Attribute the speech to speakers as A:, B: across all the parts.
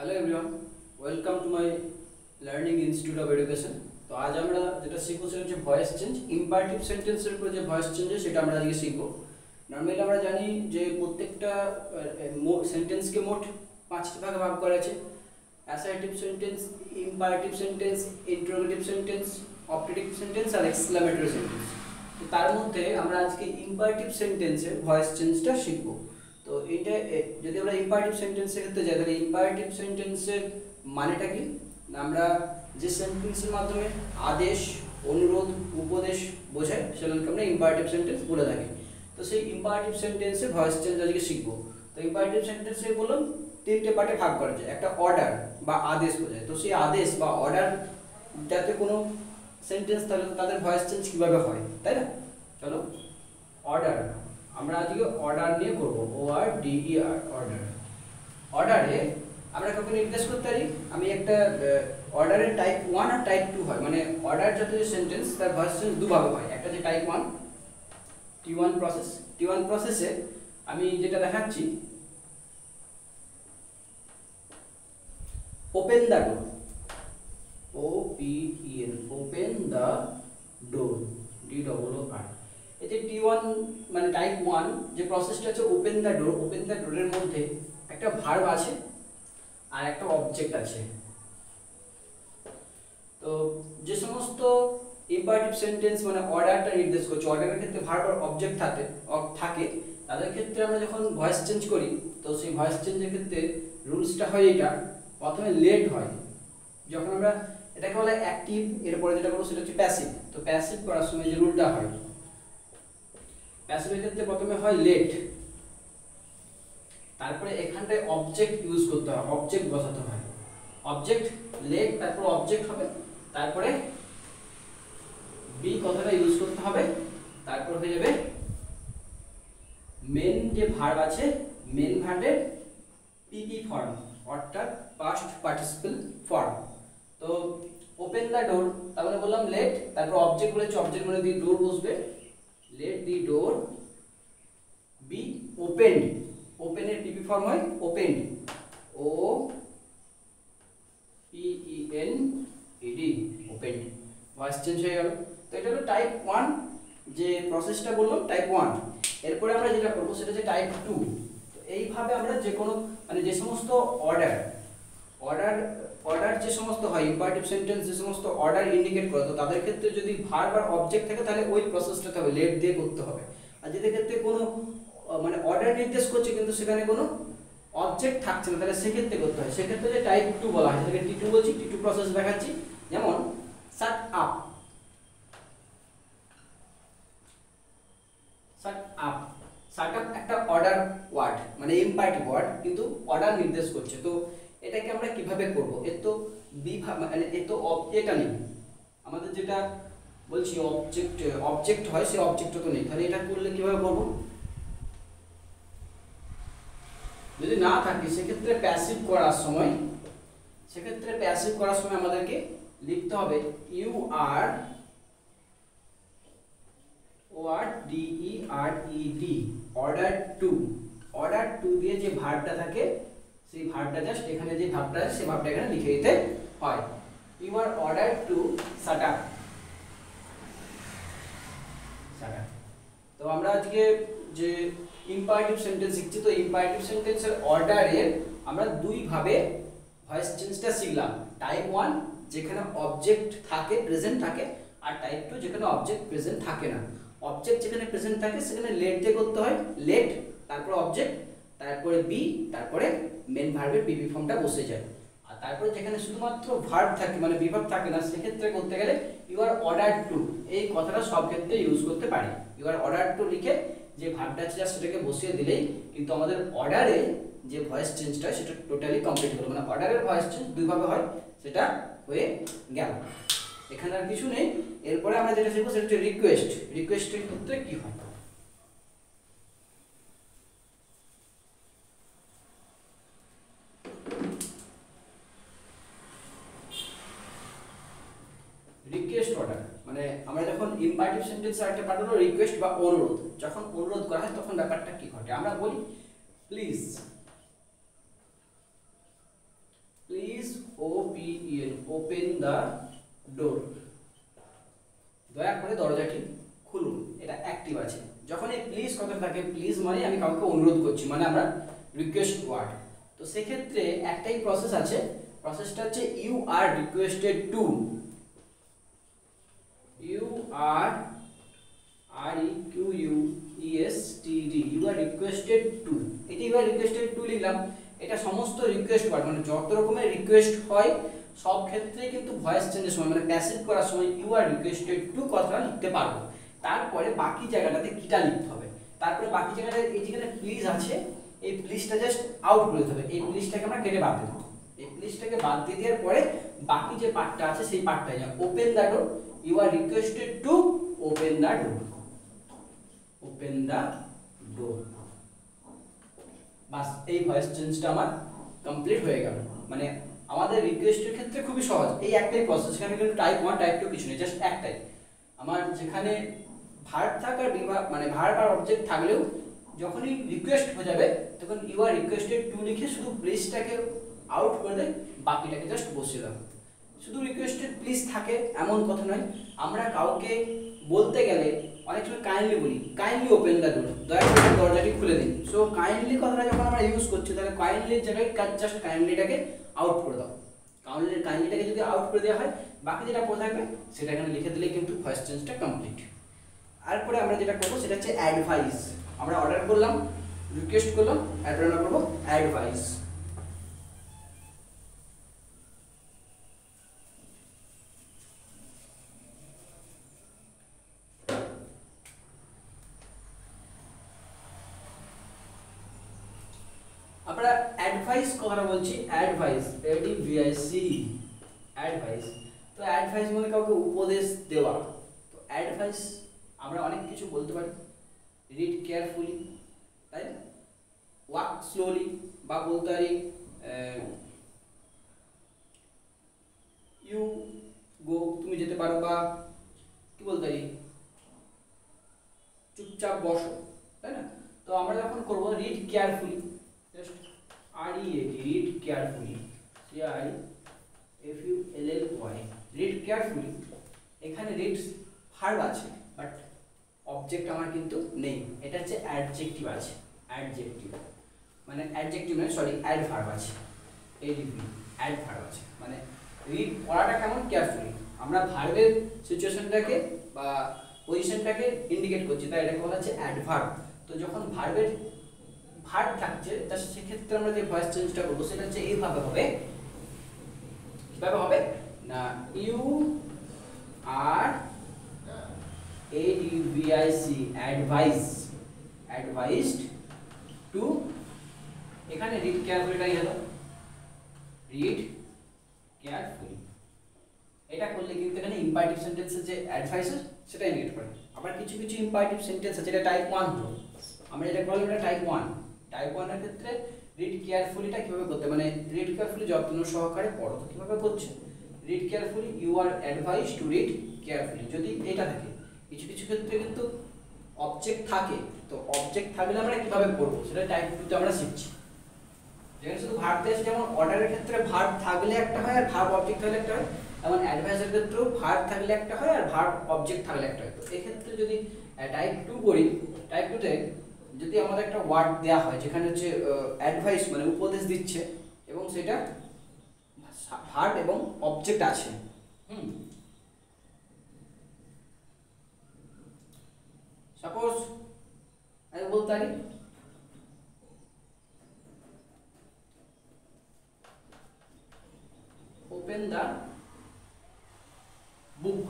A: Hello everyone, welcome to my learning institute of education. তো আজ আমরা যেটা শিখবো সেটা হচ্ছে ভয়েস চেঞ্জ। ইম্পারেটিভ সেন্টেন্সের উপরে যে ভয়েস চেঞ্জ সেটা আমরা আজকে শিখবো। নর্মালি আমরা জানি যে প্রত্যেকটা সেন্টেন্সকে মোট 5টি ভাগে ভাগ করা আছে: assertive sentence, imperative sentence, interrogative sentence, optative sentence আর এক্সক্লামেটরি সেন্টেন্স। তো তার মধ্যে আমরা আজকে ইম্পারেটিভ সেন্টেন্সের ভয়েস চেঞ্জটা শিখবো। তো এটা যদি আমরা ইম্পারেটিভ সেন্টেন্সের ক্ষেত্রে যাই, তাহলে ইম্পারেটিভ সেন্টেন্সের মানেটা কি? আমরা যে সেন্টেন্সের মাধ্যমে আদেশ, অনুরোধ, উপদেশ বোঝায় সেগুলোকে আমরা ইম্পারেটিভ সেন্টেন্স বলে থাকি। তো সেই ইম্পারেটিভ সেন্টেন্সের ভয়েস চেঞ্জ আজকে শিখবো। তো ইম্পারেটিভ সেন্টেন্সে বললাম 3টে পার্টে ভাগ করা যায়। একটা অর্ডার বা আদেশ বোঝায়। তো সেই আদেশ বা অর্ডার যাতে কোনো সেন্টেন্স, তাহলে তাদের ভয়েস চেঞ্জ কীভাবে হয়, তাই না? চলো, অর্ডার আমরা আজকে অর্ডার নিয়ে করবো। ORDER, order. অর্ডারে আমরা কাউকে নির্দেশ করতে পারি। আমি একটা অর্ডারের টাইপ 1 আর টাইপ 2 হয়, মানে অর্ডার যত যে সেন্টেন্স তার ভয়েস চেঞ্জ দুভাবে হয়। একটা যে টাইপ 1 T1 প্রসেস। T1 প্রসেসে আমি যেটা দেখাচ্ছি, open the door, OPEN, open the door, DOOR। এতে T1 মানে টাইপ 1 যে প্রসেসটা আছে open the door, open the ডোরের মধ্যে একটা ভার্ব আছে আর একটা অবজেক্ট আছে। তো যে সমস্ত ইম্পারেটিভ সেন্টেন্স মানে অর্ডারটা নির্দেশ করছে, অর্ডারের ক্ষেত্রে ভার্ব আর অবজেক্ট থাকে, তাদের ক্ষেত্রে আমরা যখন ভয়েস চেঞ্জ করি, তো সেই ভয়েস চেঞ্জের ক্ষেত্রে রুলসটা হয় এইটা: প্রথমে লেট হয়। যখন আমরা এটাকে বলে অ্যাক্টিভ, এরপরে যেটা করবো সেটা হচ্ছে প্যাসিভ। তো প্যাসিভ করার সময় যে রুলটা হয়, প্যাসিভের ক্ষেত্রে প্রথমে হয় লেট, তারপরে এখানটায় অবজেক্ট ইউজ করতে হয়, অবজেক্ট বসাতে হয়। অবজেক্ট লেট, তারপর অবজেক্ট হবে, তারপরে বি কথাটা ইউজ করতে হবে, তারপর হয়ে যাবে মেন যে ভার্ব আছে, মেন ভার্বের পিপি ফর্ম, অর্থাৎ পাস্ট পার্টিসিপল ফর্ম। তো ওপেন দ্য ডোর, তার মানে বললাম লেট, তারপর অবজেক্ট বলেছি, অবজেক্ট মানে দি ডোর বসবে, let the door be opened. ওপেনের পিপি ফর্ম হয় opened, OPENED, opened. Voice change হয়ে গেল। তো এটা হলো টাইপ 1 যে প্রসেসটা বললাম, টাইপ 1। এরপরে আমরা যেটা করবো সেটা হচ্ছে টাইপ 2। তো এইভাবে আমরা যে কোনো মানে যে সমস্ত অর্ডার যে সমস্ত হয়, ইম্পারেটিভ সেন্টেন্স যে সমস্ত অর্ডার ইন্ডিকেট করে, তো তাদের ক্ষেত্রে যদি ভার্ব আর অবজেক্ট থাকে তাহলে ওই প্রসেসটাতে হবে, লেট দিয়ে করতে হবে। আর যদি ক্ষেত্রে কোনো মানে অর্ডার নির্দেশ করছে কিন্তু সেখানে কোনো অবজেক্ট থাকছে না, তাহলে সেক্ষেত্রে করতে হয়। সেক্ষেত্রে যে টাইপ 2 বলা হয়, সেটাকে T2 বলছি। T2 প্রসেস দেখাচ্ছি। যেমন shut up, shut up, shut up একটা অর্ডার ওয়ার্ড, মানে ইম্পারেটিভ ওয়ার্ড, কিন্তু অর্ডার নির্দেশ করছে। তো এটাকে আমরা কিভাবে করব? এর তো মানে এর তো এটা নেই, আমাদের যেটা বলছি অবজেক্ট হয়, সেই অবজেক্টটা তো নেই, তাহলে এটা করলে কিভাবে করবো? যদি না থাকে সেক্ষেত্রে প্যাসিভ করার সময় আমাদেরকে লিখতে হবে ORDERED, order to. Order to দিয়ে যে ভার্বটা থাকে সেই ভার্বটা জাস্ট এখানে যে ভার্বটা আছে সেই ভার্বটা এখানে লিখে দিতে হয়। You are order to shut up. তো আমরা আজকে যে ইম্পারেটিভ সেন্টেন্স শিখছি, তো ইম্পারেটিভ সেন্টেন্সের অর্ডারের আমরা দুই ভাবে ভয়েস চেঞ্জটা শিখলাম। টাইপ 1 যেখানে অবজেক্ট থাকে, প্রেজেন্ট থাকে, আর টাইপ 2 যেখানে অবজেক্ট প্রেজেন্ট থাকে না। অবজেক্ট যেখানে প্রেজেন্ট থাকে সেখানে লেট দিয়ে করতে হয়, লেট, তারপর অবজেক্ট, তারপরে বি, তারপরে মেন ভার্বের পিপি ফর্মটা বসে যায়। আর তারপরে যেখানে শুধুমাত্র ভার্ব থাকে মানে বিভাগ থাকে না, সেক্ষেত্রে করতে গেলে ইউ আর অর্ডার টু, এই কথাটা সব ক্ষেত্রে ইউজ করতে পারি। ইউ আর অর্ডার টু লিখে যে ভার্বটা আছে সেটাকে বসিয়ে দিলেই কিন্তু আমাদের অর্ডারে যে ভয়েস চেঞ্জটা সেটা টোটালি কমপ্লিট হলো। মানে অর্ডারের ভয়েস চেঞ্জ দুইভাবে হয়, সেটা হয়ে গেল। এখানে আর কিছু নেই। এরপরে আমরা যেটা শিখবো সেটা হচ্ছে রিকোয়েস্ট। রিকোয়েস্টের ক্ষেত্রে কি হয়? রিকোয়েস্ট অর্ডার মানে আমরা যখন ইম্পারেটিভ সেন্টেন্সের একটা পার্ট হলো রিকোয়েস্ট বা অনুরোধ। যখন অনুরোধ করা হয় তখন ব্যাপারটা কি ঘটে? আমরা বলি please, please OPEN open the door, দয়া করে দরজাটি খুলুন, এটা অ্যাক্টিভ আছে। যখন এই প্লিজ কথা থাকে, প্লিজ মানে আমি কাউকে অনুরোধ করছি, মানে আমরা রিকোয়েস্ট ওয়ার্ড। তো সেক্ষেত্রে একটাই প্রসেস আছে, প্রসেসটা হচ্ছে you are requested to, you are REQUESTED, you are requested to. এটা ইউ আর রিকোয়েস্টেড টু লিখলাম, এটা সমস্ত রিকোয়েস্ট ওয়ার্ড, মানে যত রকমের রিকোয়েস্ট হয় সব ক্ষেত্রে কিন্তু ভয়েস চেঞ্জের সময় মানে প্যাসিভ করার সময় ইউ আর রিকোয়েস্টেড টু কথাটা লিখতে পারবো। তারপরে বাকি জায়গাটাতে কিটা লিখতে হবে, তারপরে বাকি জায়গাটায় এই যেখানে প্লিজ আছে, এই প্লিজটা জাস্ট আউট করে দিতে হবে, এই প্লিজটাকে আমরা কেটে বাদ দেবো। এই প্লিজটাকে বাদ দিয়ে দেওয়ার পরে বাকি যে পার্টটা আছে সেই পার্টটাই যা open the door, you are requested to open the door, open the door. বাস, এই ভয়েস চেঞ্জটা আমার কমপ্লিট হয়ে গেল। মানে আমাদের রিকোয়েস্টের ক্ষেত্রে খুবই সহজ, এই একটাই প্রসেস, এখানে কিন্তু টাইপ 1 টাইপ 2 কিছু নেই, জাস্ট একটাই। আমার যেখানে ভার্ব থাকার বিভাগ মানে ভার্ব আর অবজেক্ট থাকলেও যখনই রিকোয়েস্ট হয়ে যাবে তখন ইউ আর রিকোয়েস্টেড টু লিখে শুধু প্লিজটাকে আউট করে দেয়, বাকিটাকে জাস্ট বসিয়ে দাও। শুধু রিকোয়েস্টেড প্লিজ থাকে এমন কথা নয়, আমরা কাউকে বলতে গেলে অনেক সময় কাইন্ডলি বলি, কাইন্ডলি ওপেন দ্য ডোর, দয়া করে দরজাটি খুলে দিন। সো কাইন্ডলি কথাটা যখন আমরা ইউজ করছি তাহলে কাইন্ডলির জায়গায় জাস্ট কাইন্ডলিটাকে আউট করে দাও, কাইন্ডলিটাকে যদি আউট করে দেওয়া হয় বাকি যেটা পড়ে থাকবে সেটা এখানে লিখে দিলেই কিন্তু ভয়েস চেঞ্জটা কমপ্লিট। তারপরে আমরা যেটা করবো সেটা হচ্ছে অ্যাডভাইস। আমরা অর্ডার করলাম, রিকোয়েস্ট করলাম, তারপরে আমরা করবো অ্যাডভাইস। আমরা অ্যাডভাইস কথাটা বলছি, অ্যাডভাইস, ADVIC, অ্যাডভাইস। তো অ্যাডভাইস মানে কাউকে উপদেশ দেওয়া। তো অ্যাডভাইস আমরা অনেক কিছু বলতে পারি, রিড কেয়ারফুলি, তাই না, ওয়াক স্লোলি, বা বলতে পারি ইউ গো, তুমি যেতে পারো, বা কি বলতে পারি চুপচাপ বসো, তাই না। তো আমরা যখন করবো read carefully, just READ, read carefully, CAREFULLY, read carefully. এখানে রিড ভার্ব আছে বাট অবজেক্ট আমার কিন্তু নেই, এটা হচ্ছে অ্যাডজেক্টিভ আছে, অ্যাডজেক্টিভ মানে অ্যাডজেক্টিভ নয়, সরি অ্যাডভার্ব আছে, ADV, অ্যাডভার্ব আছে। মানে রিড পড়াটা কেমন কেয়ারফুলি, আমরা ভার্বের সিচুয়েশনটাকে বা পজিশনটাকে ইন্ডিকেট করছি, তাই এটাকে বলা হচ্ছে অ্যাডভার্ব। তো যখন ভার্বের ভার্ব থাকছে তা সেক্ষেত্রে আমরা যে ভয়েস চেঞ্জটা করবো সেটা হচ্ছে এইভাবে হবে, কিভাবে হবে না, you are ADVIC, advice, advised to, এখানে রিড কেয়ারফুলিটাই হলো, রিড কেয়ারফুলি। এটা করলে কিন্তু এখানে ইম্পারেটিভ সেন্টেন্সের যে অ্যাডভাইস সেটা ইন্ডিকেট করে। আবার কিছু কিছু ইম্পারেটিভ সেন্টেন্স আছে, যেটা টাইপ 1 হলো, আমরা যেটা বললাম এটা টাইপ 1। টাইপ 1 এর ক্ষেত্রে রিড কেয়ারফুলিটা কিভাবে করতে, মানে রিড কেয়ারফুলি যত্ন সহকারে পড়ো, তো কিভাবে করছে, read carefully, you are advice to read carefully. যদি এটা থাকে, কিছু কিছু ক্ষেত্রে কিন্তু অবজেক্ট থাকে, তো অবজেক্ট থাকলে আমরা কিভাবে পড়বো সেটা টাইপ 2 তে আমরা শিখছি। যেখানে শুধু ভার্ব দেওয়া, যেমন অর্ডারের ক্ষেত্রে ভার্ব থাকলে একটা হয় আর ভার্ব অবজেক্ট থাকলে একটা হয়, এবং অ্যাডভাইসের ক্ষেত্রেও ভার্ব থাকলে একটা হয় আর ভার্ব অবজেক্ট থাকলে একটা হয়। তো এক্ষেত্রে যদি টাইপ 2 করি, টাইপ 2 তে যদি আমাদের একটা ওয়ার্ড দেওয়া হয় যেখানে হচ্ছে অ্যাডভাইস মানে উপদেশ দিচ্ছে এবং সেটা ভার্ব এবং অবজেক্ট আছে, সাপোজ আমি বলতে পারি ওপেন দ্য বুক,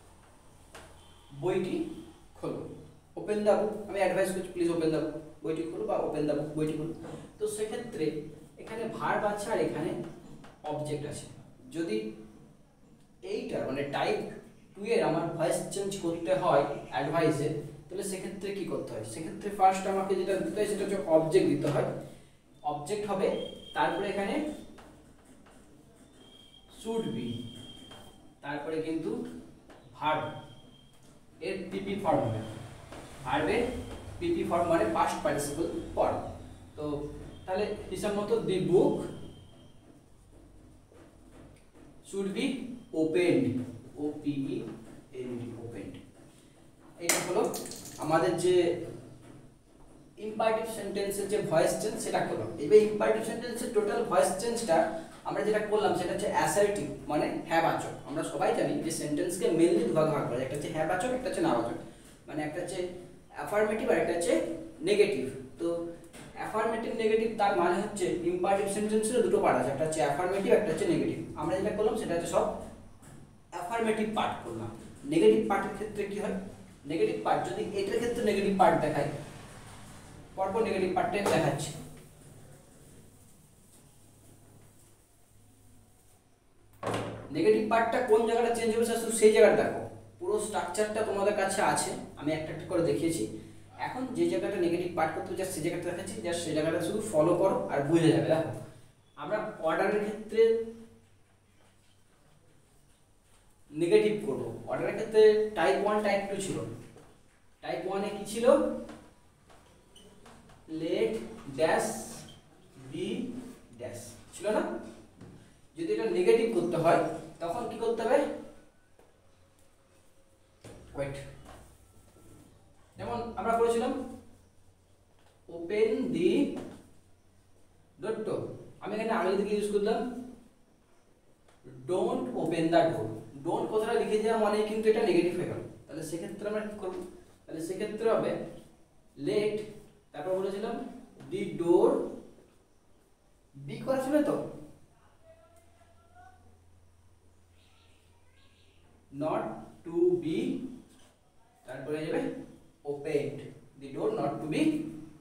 A: বইটি খোলো, ওপেন দ্য বুক, আমি অ্যাডভাইস করছি প্লিজ ওপেন দ্য বুক, বইটি খোলো, বা ওপেন দ্য বুক, বইটি খোলো। তো সেক্ষেত্রে এখানে ভার্ব আছে আর এখানে অবজেক্ট আছে। যদি এইটা মানে টাইপ 2 এর আমার ভয়েস চেঞ্জ করতে হয় অ্যাডভাইসে, তাহলে সেক্ষেত্রে কি করতে হয়, সেক্ষেত্রে ফার্স্ট আমাকে যেটা দিতে হয় সেটা হচ্ছে অবজেক্ট দিতে হয়, অবজেক্ট হবে, তারপরে এখানে শুড বি, তারপরে কিন্তু ভার্ব এর পিপি ফর্ম হবে, ভার্বের পিপি ফর্ম মানে পাস্ট পার্টিসিপল ফর্ম। তো তাহলে হিসাব মতো the book should be opened, OPEND, opened. এটা হলো আমাদের যে ইম্পারেটিভ সেন্টেন্সের যে ভয়েস চেঞ্জ সেটা হলো। এবার ইম্পারেটিভ সেন্টেন্সের টোটাল ভয়েস চেঞ্জটা আমরা যেটা করলাম সেটা হচ্ছে অ্যাসার্টিভ মানে হ্যাঁ বাচক। আমরা সবাই জানি যে সেন্টেন্সকে মেনলি দুভাগ ভাগ করা যায়, একটা হচ্ছে হ্যাঁ বাচক, একটা হচ্ছে না বাচক। মানে একটা হচ্ছে অ্যাফার্মেটিভ আর একটা হচ্ছে নেগেটিভ। তো অ্যাফার্মেটিভ নেগেটিভ তার মানে হচ্ছে ইম্পারেটিভ সেন্টেন্সের দুটো পার্ট আছে, একটা হচ্ছে অ্যাফার্মেটিভ, একটা হচ্ছে নেগেটিভ। আমরা যেটা করলাম সেটা হচ্ছে সব অ্যাফার্মেটিভ পার্ট করলাম। নেগেটিভ পার্টের ক্ষেত্রে কি হয়, নেগেটিভ পার্ট যদি এটার ক্ষেত্রে নেগেটিভ পার্ট দেখায়, পরপর নেগেটিভ পার্টটা দেখাচ্ছি। নেগেটিভ পার্টটা কোন জায়গাটা চেঞ্জ হবে শুধু সেই জায়গাটা দেখো। পুরো স্ট্রাকচারটা তোমাদের কাছে আছে, আমি একটা একটা করে দেখিয়েছি। এখন যে জায়গাটা নেগেটিভ পার্ট করতে জাস্ট সেই জায়গাটা দেখাচ্ছি, জাস্ট সেই জায়গাটা শুধু ফলো করো আর বুঝে যাবে। দেখো আমরা অর্ডারের ক্ষেত্রে নেগেটিভ করব, অর্ডারের ক্ষেত্রে টাইপ 1 টাইপ 2 ছিল। টাইপ 1 এ কি ছিল, লেট ড্যাশ বি ড্যাশ ছিল না। যদি এটা নেগেটিভ করতে হয় তখন কি করতে হবে, ওয়েট, যেমন আমরা করেছিলাম ওপেন দি ডোর, আমি এখানে আগে থেকে ইউজ করলাম don't open the door. Don't কথাটা লিখে দেওয়া মানে কিন্তু এটা নেগেটিভ হয়ে গেল। তাহলে সেক্ষেত্রে আমরা কি করব, তাহলে সেক্ষেত্রে হবে লেট, তারপর বলেছিলাম দি ডোর বি করা ছিল তো, নট টু বি, তারপরে যাবে opened, the door not to be.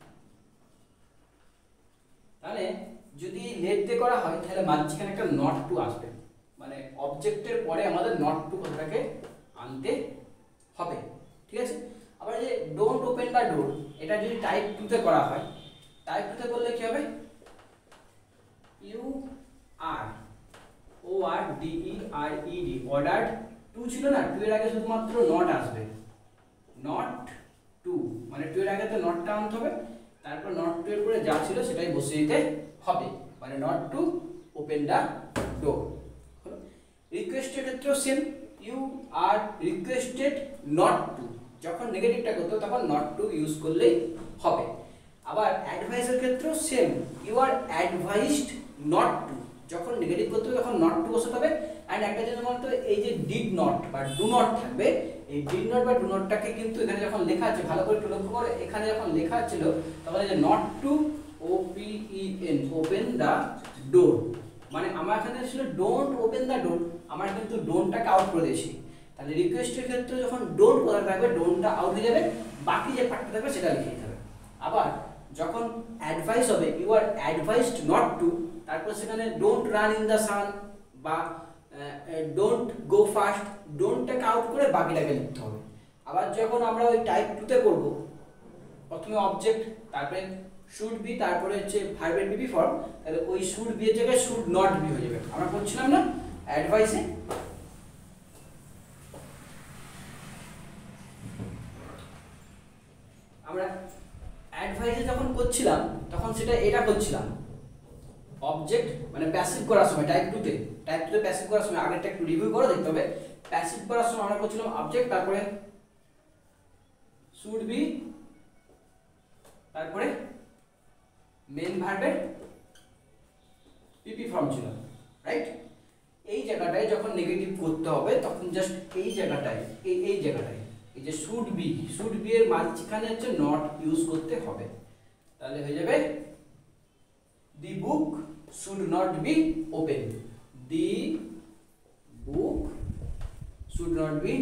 A: তাহলে যদি লেট দিয়ে করা হয় তাহলে মাঝখানে একটা নট টু আসবে, মানে অবজেক্টের পরে আমাদের নট টু কথাটাকে আনতে হবে, ঠিক আছে। আবার যে ডোন্ট ওপেন দ্য ডোর, এটা যদি টাইপ 2 তে করা হয়, টাইপ 2 তে করলে কি হবে, you are O R D E R E D, order 2 ছিল না, 2 এর আগে শুধুমাত্র নট আসবে, নট 2, মানে 2 এর আগে তো নটটা আনতে হবে, তারপর নট 2 এর পরে যা ছিল সেটাই বসিয়ে দিতে হবে, মানে not to open the door. রিকোয়েস্টের ক্ষেত্রেও same, you are requested not to, যখন নেগেটিভটা করতে হবে তখন নট টু ইউজ করলেই হবে। আবার অ্যাডভাইসের ক্ষেত্রেও same, you are advised not to, যখন নেগেটিভ করতে হবে তখন নট টু বসাতে হবে। অ্যান্ড একটা জিনিস বলতে হবে, এই যে ডিড নট বা ডু নট থাকবে, এই ডিড নট বা ডু নটটাকে কিন্তু এখানে যখন লেখা আছে, ভালো করে লক্ষ্য করো, এখানে যখন লেখা ছিল তখন এই যে not to OPEN, open the door, মানে আমার এখানে ছিল ডোন্ট ওপেন দ্য ডোর, আমার কিন্তু ডোন্টটাকে আউট করে দিয়েছি। তাহলে রিকোয়েস্টের ক্ষেত্রে যখন ডোন্ট কথা থাকবে ডোন্টটা আউট হয়ে যাবে, বাকি যে পার্টটা থাকবে সেটা লিখে দিতে হবে। আবার যখন অ্যাডভাইস হবে, you are advised not to, তারপর সেখানে don't run in the sun বা ডোন্ট গো ফাস্ট, ডোন্টটাকে আউট করে বাকিটাকে লিখতে হবে। আবার যখন আমরা ওই টাইপ 2 তে করব, প্রথমে অবজেক্ট, তারপরে শুড বি, তারপরে হচ্ছে ভার্বের বিবি ফর্ম, তাহলে ওই শুড বি এর জায়গায় শুড নট বি হয়ে যাবে। আমরা করছিলাম না অ্যাডভাইসে, আমরা অ্যাডভাইসে যখন করছিলাম তখন সেটা এটা করছিলাম অবজেক্ট, মানে প্যাসিভ করার সময় টাইপ 2 তে, টাইপ 2 তে প্যাসিভ করার সময় আগেরটা একটু রিভিউ করে দেখতে হবে। প্যাসিভ করার সময় আমরা করছিলাম অবজেক্ট, তারপরে শুড বি, তারপরে মেন ভার্বের পিপি ফর্ম ছিল, রাইট। এই জায়গাটায় যখন নেগেটিভ করতে হবে তখন জাস্ট এই জায়গাটায়, এই জায়গাটায় এই যে শুড বি এর মাঝখানে হচ্ছে নট ইউজ করতে হবে। তাহলে হয়ে যাবে the book should not be open, the book should not be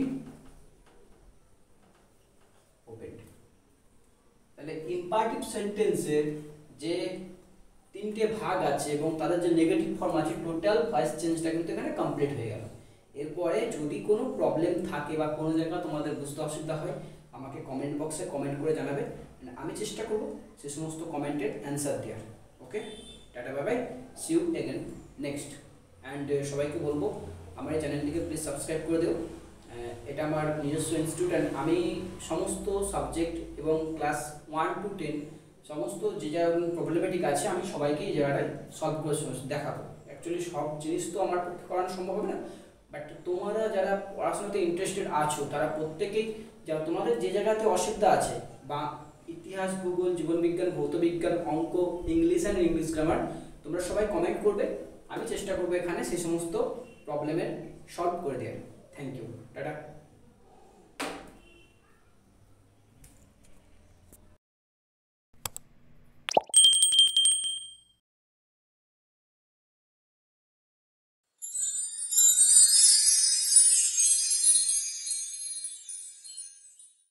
A: open. তাহলে ইম্পারেটিভ সেন্টেন্সের যে 3টে ভাগ আছে এবং তাদের যে নেগেটিভ ফর্ম আছে, টোটাল ভয়েস চেঞ্জটা কিন্তু এখানে কমপ্লিট হয়ে গেল। এরপরে যদি কোনো প্রবলেম থাকে বা কোনো জায়গা তোমাদের বুঝতে অসুবিধা হয়, আমাকে কমেন্ট বক্সে কমেন্ট করে জানাবে, আমি চেষ্টা করব সে সমস্ত কমেন্টের অ্যান্সার দেওয়ার। Okay, tata, bye bye, see you again next. And সবাইকে বলবো আমার এই চ্যানেলটিকে প্লিজ সাবস্ক্রাইব করে দিও। এটা আমার নিজস্ব ইনস্টিটিউট, অ্যান্ড আমি সমস্ত সাবজেক্ট এবং ক্লাস 1 to 10 সমস্ত যে যা প্রবলেমেটিক আছে আমি সবাইকে এই জায়গাটায় সলভ করে দেখাবো। অ্যাকচুয়ালি সব জিনিস তো আমার পক্ষে করানো সম্ভব হবে না, বাট তোমরা যারা পড়াশোনাতে ইন্টারেস্টেড আছো তারা প্রত্যেকেই, যা তোমাদের যে জায়গাতে অসুবিধা আছে, বা ইতিহাস, ভূগোল, জীবনবিজ্ঞান, ভৌতবিজ্ঞান, অঙ্ক, ইংলিশ অ্যান্ড ইংলিশ গ্রামার, তোমরা সবাই কমেন্ট করবে, আমি চেষ্টা করবো এখানে সেই সমস্ত প্রবলেমের সলভ করে দেওয়ার। Thank you, tata.